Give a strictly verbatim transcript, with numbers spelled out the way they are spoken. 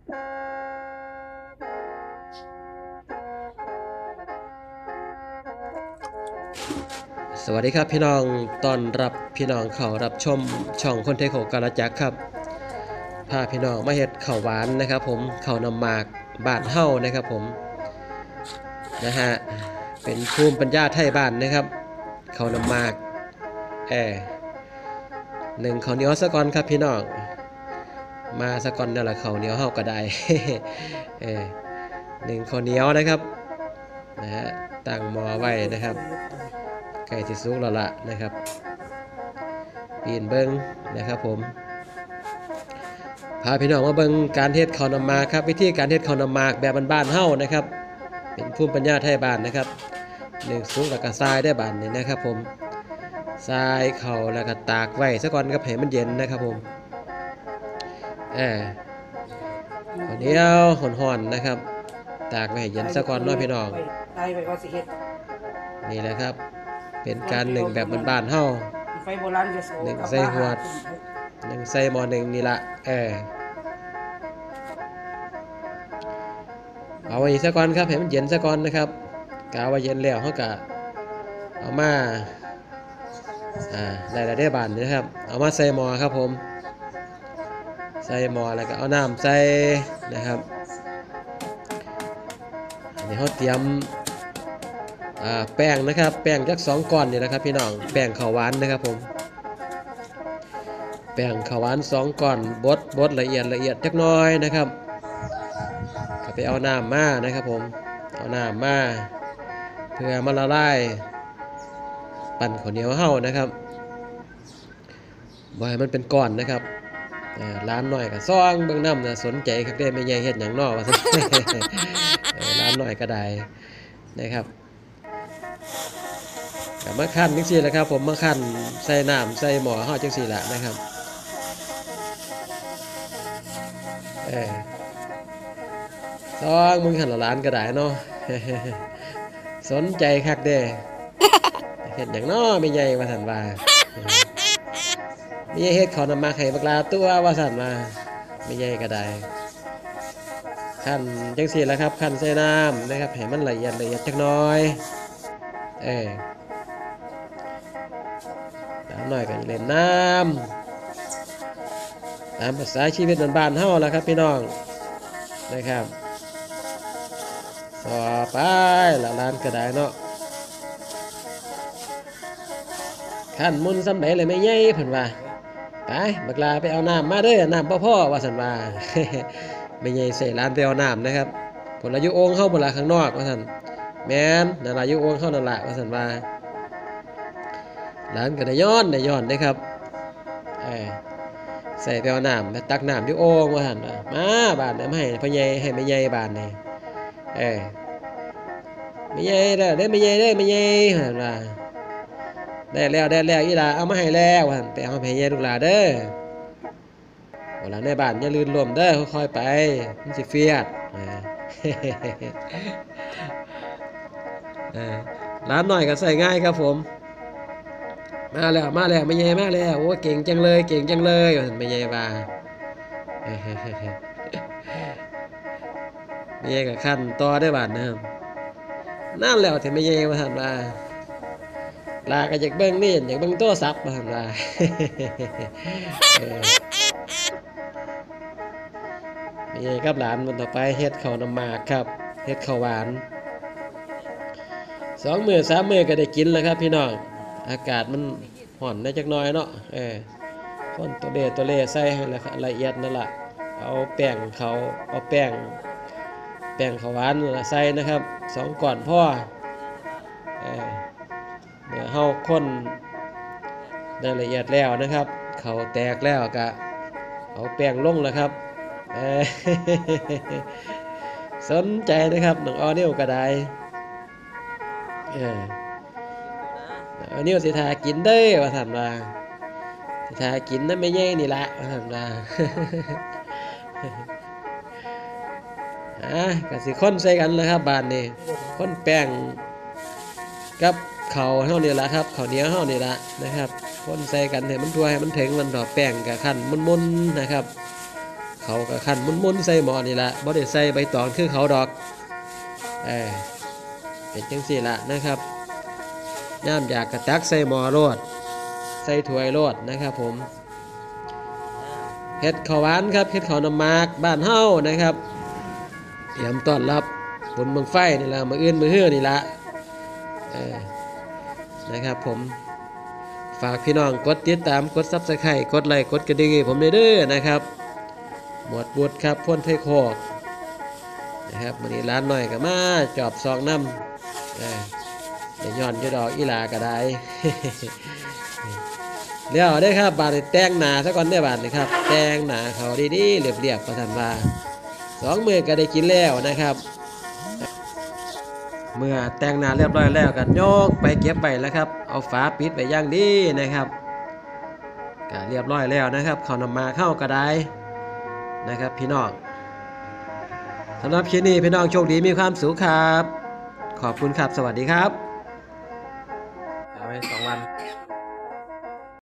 สวัสดีครับพี่น้องต้อนรับพี่น้องเข้ารับชมช่องคนเทโคกาลจักรครับพาพี่น้องมาเฮ็ดข้าวหวานนะครับผมข้าวนำหมากบ้านเฮานะครับผมนะฮะเป็นภูมิปัญญาไทยบ้านนะครับข้าวนำหมากแอหนึ่งข้าวเหนียวซะก่อนครับพี่น้องมาซะก่อนนั่นแหละข้าวเหนียวเฮาก็ได้เออหนึ่งข้าวเหนียวนะครับนะฮะตั้งหม้อไว้นะครับใกล้สิสุกแล้วล่ะนะครับปีนเบิ้งนะครับผมพาพี่น้องมาเบิ้งการเฮ็ดข้าวนำหมากครับวิธีการเฮ็ดข้าวนำหมากแบบบ้านๆเฮานะครับเป็นภูมิปัญญาไทยบ้านนะครับหนึ่งสุกแล้วก็ทรายได้บ้านนี่นะครับผมทรายเข้าแล้วก็ตากไว้ซะก่อนครับให้มันเย็นนะครับผมเออข้าวเหนียวห่อนๆนะครับตากไว้ให้เย็นซะก่อนเนาะพี่น้องนี่แหละครับเป็นการหนึ่งแบบบ้านๆเฮาหนึ่งใส่หัวหนึ่งใส่หม้อหนึ่งนี่ละเออเอาไว้ซะก่อนครับให้มันเย็นซะก่อนนะครับกะว่าเย็นแล้วเฮากะเอามาอ่าได้แล้วได้บานนะครับเอามาใส่หม้อครับผมใส่หม้อแล้วก็เอาน้ำใส่นะครับอันนี้เฮาเตรียมแป้งนะครับแป้งจักสองก้อนนี่นะครับพี่น้องแป้งข้าวหวานนะครับผมแป้งข้าวหวานสองก้อนบดบดละเอียดละเอียดจักน้อยนะครับก็ไปเอาน้ำมานะครับผมเอาน้ำมาเพื่อมาละลายปั่นข้าวเหนียวเฮานะครับบ่ให้มันเป็นก้อนนะครับร้านหน่อยก็ซ่องเบิ่งน้ำนะสนใจครับได้ไม่ใหญ่เฮ็ดหยังนอกว่าซั่นร้านหน่อยก็ได้นะครับกับมะขั่นจังซี่แหละครับผมมะขั่นใส่น้ำใส่หม้อห่อจังซี่แหละนะครับเออซองมึงหันละล้านก็ได้เนาะสนใจคักเด้เฮ็ดหยังน้อไม่ใหญ่ว่าซั่นว่าไม่ใหญ่เฮ็ดข้าวนำหมากให้บักลาตัวว่าซั่นว่าไม่ใหญ่ก็ได้คั่นจังซี่แหละครับคั่นใส่น้ำนะครับให้มันละเอียดละเอียดจักหน่อยเออหน่อยก็เล่นน้ำตามภาษาชีวิตบ้านๆเฮาล่ะครับพี่น้องนะครับต่อไปละลานก็ได้เนาะขั้นมุนสำไหนเลยไม่ใหญ่เพิ่นว่าไปบักลาไปเอาน้ำมาเด้อน้ำพ่อๆว่าซั่นว่าไม่ใหญ่ใส่ลานไปเอาน้ำนะครับผลอายุองค์เฮาบ่ล่ะข้างนอกว่าซั่นแม่นนั่นล่ะอายุองค์เฮานั่นล่ะว่าซั่นว่าร้านก็ได้ย้อนได้ย้อนนะครับเออใส่ไปเอาน้ำไปตักน้ำที่โอ่งว่าหั่นมาบาดน้ำให้พ่อใหญ่ให้แม่ใหญ่บาดนี่เออแม่ใหญ่เด้อได้แม่ใหญ่เด้อแม่ใหญ่หั่นว่าได้แล้วได้แล้วอีหล่าเอามาให้แล้วหั่นไปเอาให้แม่ใหญ่ลูกหลาเด้อเวลาในบ้านอย่าลื่นล้มเด้อค่อยๆไปมันสิเฟียดเออร้านหน่อยก็ใส่ง่ายครับผมมาแล้วมาแล้วไม่ใหญ่มาแล้วโอ้เก่งจังเลยเก่งจังเลยไม่ใหญ่ว่าไม่ใหญ่กับขั้นต่อได้บาทนะครับนั่นแล้วที่ไม่ใหญ่มาหันว่าลาก็อยากเบิ้งนี่อยากเบิ้งโทรศัพท์มาหันว่าไม่ใหญ่กับหลานมันต่อไปเฮ็ดข้าวนำหมากครับเฮ็ดข้าวหวานสองมือสามมือก็ได้กินแล้วครับพี่น้องอากาศมันห่อนได้จักน้อยเนาะเออคนตัวเดตัวเล่ใส่ให้ละเอียดนั่นแหละเอาแป้งเขาเอาแป้งแป้งข้าวหวานใส่นะครับสองก่อนพ่อเออเมื่อเฮาคนได้ละเอียดแล้วนะครับเขาแตกแล้วก็เอาแป้งลงแล้วครับเออสนใจนะครับน้องออนิวก็ได้เอออันนี้สิทากินเด้อว่าซั่นว่าสิทากินนั่นไม่ใหญ่นี่ละว่าซั่นว่าอ่ะก็สิคนใส่กันเลยครับบ้านนี้คนแป้งกับข้าวเฮานี่ล่ะครับข้าวเหนียวเฮานี่ล่ะนะครับคนใส่กันให้มันทั่วให้มันถึงมันดอกแป้งกับคั่นมุนๆนะครับเขาก็ขั้นมุนๆใส่หม้อนี่ละบ่ได้ใส่ใบตองคือเขาดอกเออเป็นจังซี่ละนะครับย่ามอยากกระตักใส่หม้อโลดใส่ถ้วยโลดนะครับผมเฮ็ดข้าวหวานครับเฮ็ดข้าวน้ำหมากบ้านเฮานะครับเตรียมต้อนรับบุญบังไฟนี่ละมื้ออื่นมื้อฮื้อนี่ละเออนะครับผมฝากพี่น้องกดติดตามกด ซับสไครบ์ กดไลค์กดกระดิ่งให้ผมเด้อนะครับหมวดบุตรครับพ่นไทโคกนะครับมื้อนี้ร้านน้อยก็มาจอบซองน้ำเออเดี๋ยวย้อนอยู่ดอกอีหลาก็ได้ เดี๋ยวได้ครับบาดนี้แต่งหน้าซะก่อนเด้อบาดนี้ครับแต่งหน้าเขาดีๆเรียบๆประทันว่าสองมื้อก็ได้กินแล้วนะครับเมื่อแต่งหน้าเรียบร้อยแล้วก็โยกไปเก็บไปแล้วครับเอาฝาปิดไว้อย่างดีนะครับก็เรียบร้อยแล้วนะครับเขานำมาเข้ากระไดนะครับพี่น้องสำหรับคลิปนี้พี่น้องโชคดีมีความสุขครับขอบคุณครับสวัสดีครับเอาไว้สองวัน